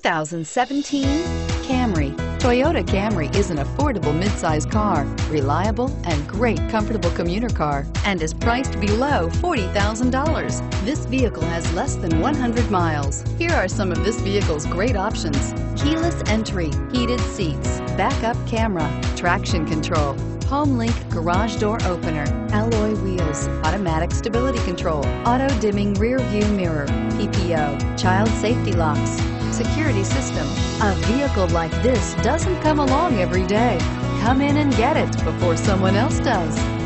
2017 Camry. Toyota Camry is an affordable midsize car, reliable and great comfortable commuter car, and is priced below $40,000. This vehicle has less than 100 miles. Here are some of this vehicle's great options: keyless entry, heated seats, backup camera, traction control, HomeLink garage door opener, alloy wheels, automatic stability control, auto-dimming rear view mirror, PPO, child safety locks, security system. A vehicle like this doesn't come along every day. Come in and get it before someone else does.